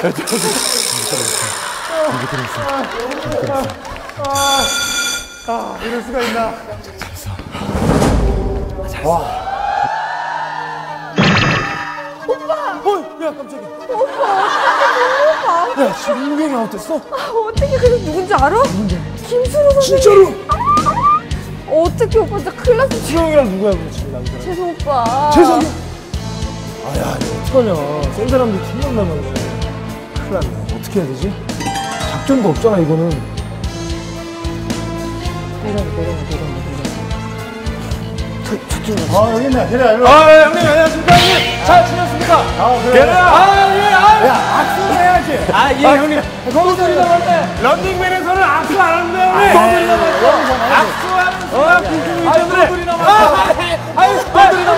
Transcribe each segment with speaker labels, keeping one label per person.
Speaker 1: 이럴 수가 있나?
Speaker 2: 와.
Speaker 1: 오빠! 야, 깜짝이야.
Speaker 2: 야, 지금 인명이 어땠어?
Speaker 3: 어떻게 그래? 누군지 알아?
Speaker 2: 누군데?
Speaker 3: 김수로 선생님.
Speaker 2: 진짜로?
Speaker 3: 어떻게 오빠 진짜 큰일 났어.
Speaker 2: 수영이랑 누구야, 그럼 지금 남자?
Speaker 3: 재성 오빠.
Speaker 2: 재성이? 아, 야, 이거 어떡하냐. 센 사람들 팀만 나면 큰일 났네. 어떻게 해야 되지? 작전도 없잖아, 이거는. 내려가.
Speaker 1: 여기 있네. 대리야, 일로 와.
Speaker 2: 형님, 안녕하십니까, 형님? 잘 지냈습니까?
Speaker 1: 그래.
Speaker 2: 예, 악수를 해야지.
Speaker 1: 예, 형님.
Speaker 2: 거기서 일어났네.
Speaker 1: 런닝맨에서는 악수 안 하는데, 형님.
Speaker 2: 악수하는 거들이 남았어. 거들이 남았어.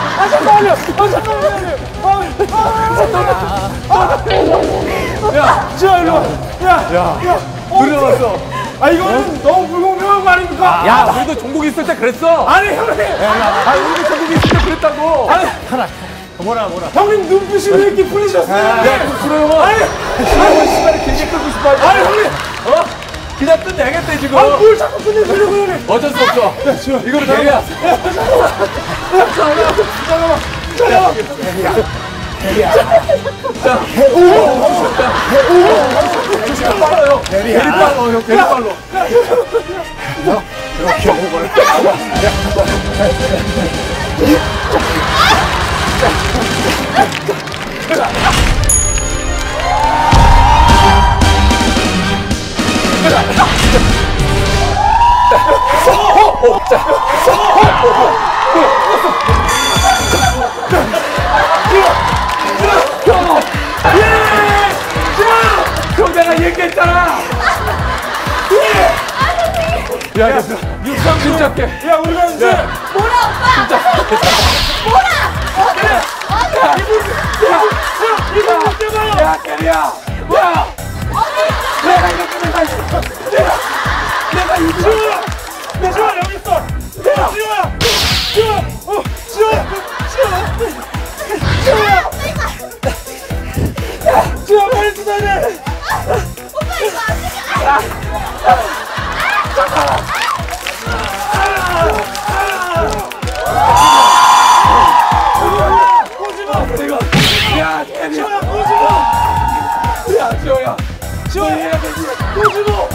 Speaker 2: 잠깐만요. 야, 지아, 일로 와.
Speaker 1: 둘이 남았어. 이거는 너무 불공평한 거 아닙니까?
Speaker 4: 야, 우리도 종국 있을 때 그랬어.
Speaker 1: 아니, 형님.
Speaker 4: 우리도 종국 있을 때 그랬다고.
Speaker 1: 뭐라. 형님 눈빛이 왜 이렇게 풀리셨어요?
Speaker 4: 그래요.
Speaker 1: 아니,
Speaker 4: 시간을 길게 끌고 싶어 하지.
Speaker 1: 아니, 형님.
Speaker 4: 그냥 끝내야겠대, 지금.
Speaker 1: 뭘 자꾸 끝내시려고, 형님.
Speaker 4: 어쩔 수 없어. 이거를 대리야.
Speaker 1: 빨라요.
Speaker 4: 대리 빨로, 형. 대리 빨로.
Speaker 1: 이렇게 오걸.
Speaker 4: 형, 내가 얘기했잖아. 야, 육상 진짜 할게.
Speaker 1: 야, 우리가 이제.
Speaker 3: 뭐라 오빠? 뭐라?
Speaker 4: 야, 대리야. 뭐야? 내가 이렇게 내가
Speaker 1: 지호야, 여기 있어. 지호야, 빨리 수다해.
Speaker 3: 오빠 이거 안 돼.
Speaker 4: 야, 대리야. 야, 지호야. 지호야, 해야 되지.
Speaker 1: 꼬집어.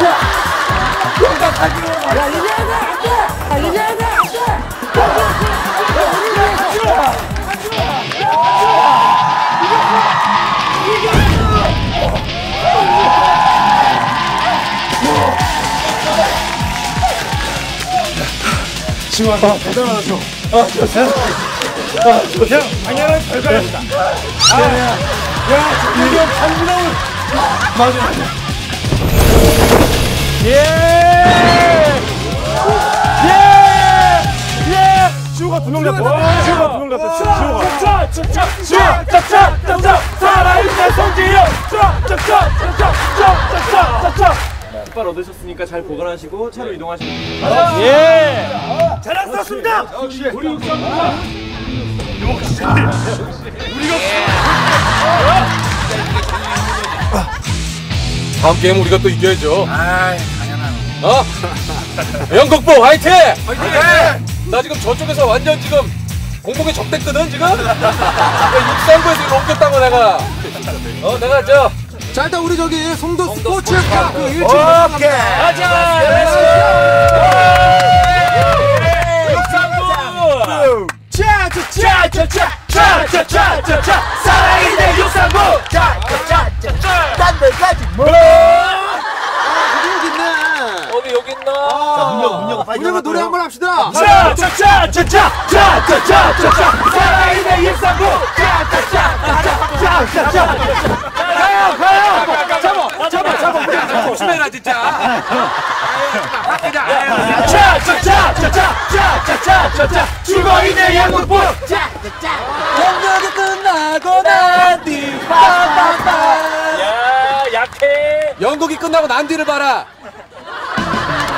Speaker 4: 형가 가지고.
Speaker 3: 달리셔야 돼.
Speaker 1: 지호야, 대단하다, 지호. 형, 당연한 결과였다. 이게 한지나올. 맞아. 지호가 두 명 잡혔다. 지호가 두 명 잡혔다. 지호가. 살아있는 성지영.
Speaker 5: 깃발 얻으셨으니까 잘 보관하시고 차로 이동하시면 됩니다.
Speaker 1: 잘 왔습니다. 우리 육상부가.
Speaker 4: 다음 게임 우리가 또 이겨야죠. 당연한. 영국보 화이팅! 나 지금 저쪽에서 완전 지금 공복에 적됐거든 지금. 육상부에서 이거 옮겼다고 내가. 내가
Speaker 6: 자, 일단 우리 저기 송도 스포츠카 그 1층
Speaker 4: 오케이. 가자. 육상부.
Speaker 1: 차차차차차차차차 살아있는 육상부. 차차차차차 딴 데까지 뭐.
Speaker 4: 어디 여기 있나?
Speaker 6: 우리가 노래 한번 합시다.
Speaker 1: 차차차차차차차차차 살아있는 육상부. 차차차차차차차차 잡아.
Speaker 4: 조심해라 진짜.
Speaker 1: 차차차차차차차차 죽어있는 양국부.
Speaker 6: 경력이 끝나고 난 뒤 빠빠빠.
Speaker 4: 야 약해. 연극이 끝나고 난 뒤를 봐라.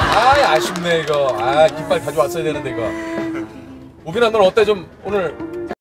Speaker 4: 아쉽네 이거. 깃발 가져왔어야 되는데 이거. 우빈아 넌 어때 좀 오늘